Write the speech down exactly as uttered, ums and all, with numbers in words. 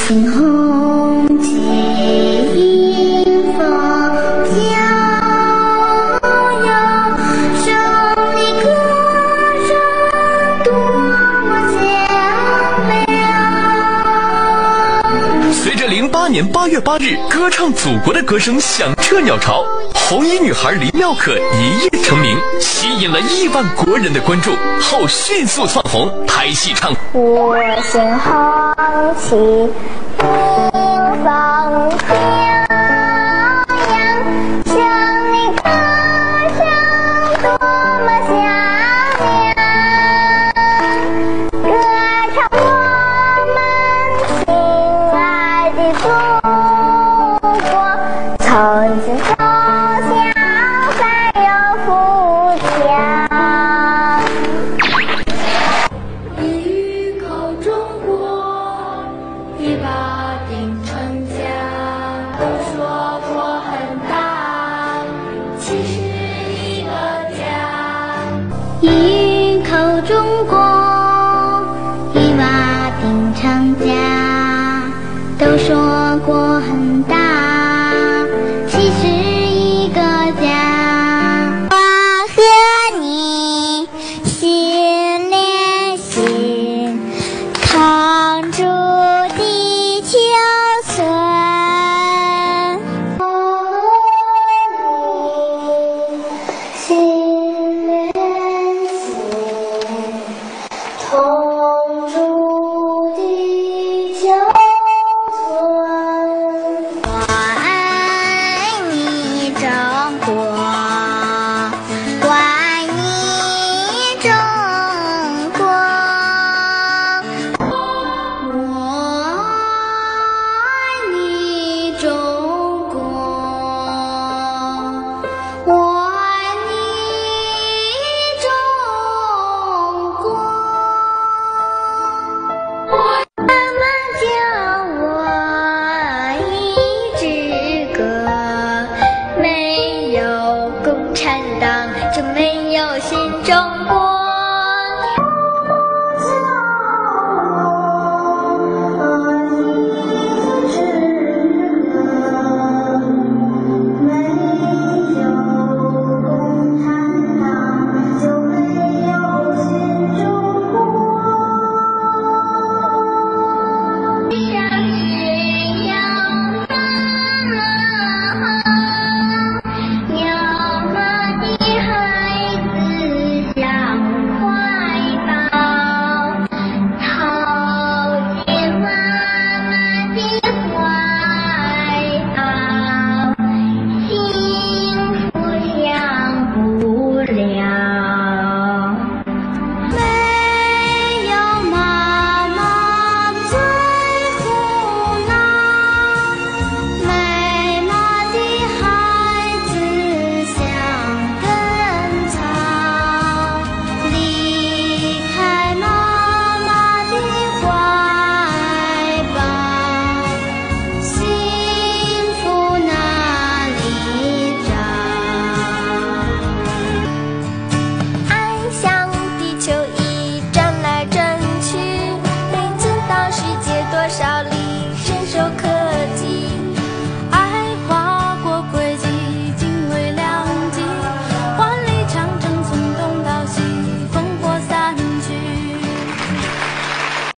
心红旗迎风飘扬，胜利歌声多么响亮。 随着零八年八月八日歌唱祖国的歌声响彻鸟巢，红衣女孩林妙可一夜成名，吸引了亿万国人的关注，后迅速窜红，拍戏唱我心红旗迎风飘扬，胜利歌声多么响亮，歌唱我们亲爱的祖国，从今走向繁荣富强。 一语口中国，一把定成家。都说国很大，其实一个家。 一语口中国，一瓦定成家。都说国很